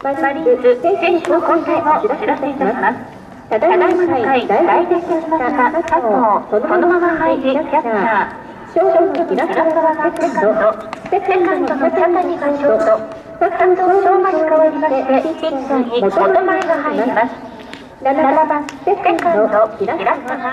マリーンズ選手の交代をお知らせいたします。ただいまの回大接戦しました佐藤、そのまま入りキャッチャー、ショートの平沢がセカンド、セカンドの坂谷がショート、佐藤翔馬に代わりましてピッチャーに元前が入ります。7番セカンド平沢。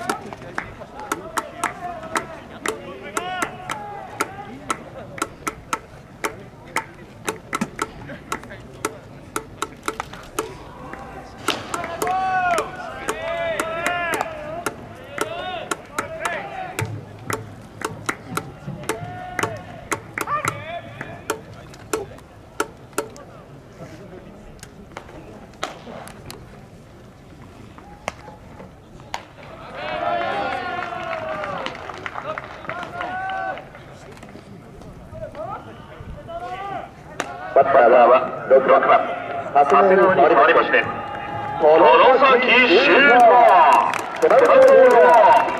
バッターは6番長谷川に代わりまして外崎修馬背番号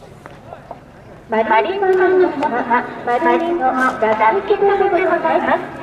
マリーンズの皆様、マリーンズの打撃部でございます。